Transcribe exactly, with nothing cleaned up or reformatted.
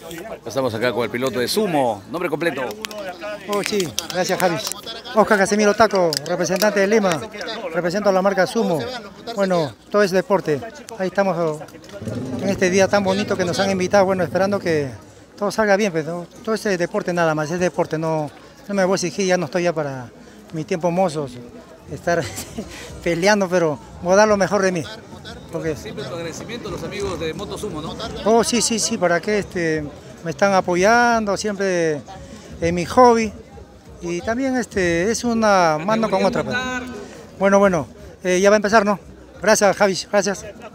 Estamos acá con el piloto de Sumo. Nombre completo. Oh, sí, gracias, Javi. Oscar Casemiro Taco, representante de Lima. Represento a la marca Sumo. Bueno, todo es deporte. Ahí estamos en este día tan bonito que nos han invitado. Bueno, esperando que todo salga bien. Pero todo es deporte nada más, es deporte. No, no me voy a exigir, ya no estoy ya para mi tiempo mozos. Estar peleando, pero voy a dar lo mejor de mí. Porque siempre tu agradecimiento a los amigos de Moto Sumo, ¿no? Oh, sí, sí, sí, para que este, me están apoyando siempre en mi hobby. Y también este, es una mano con otra. Bueno, bueno, eh, ya va a empezar, ¿no? Gracias, Javi, gracias.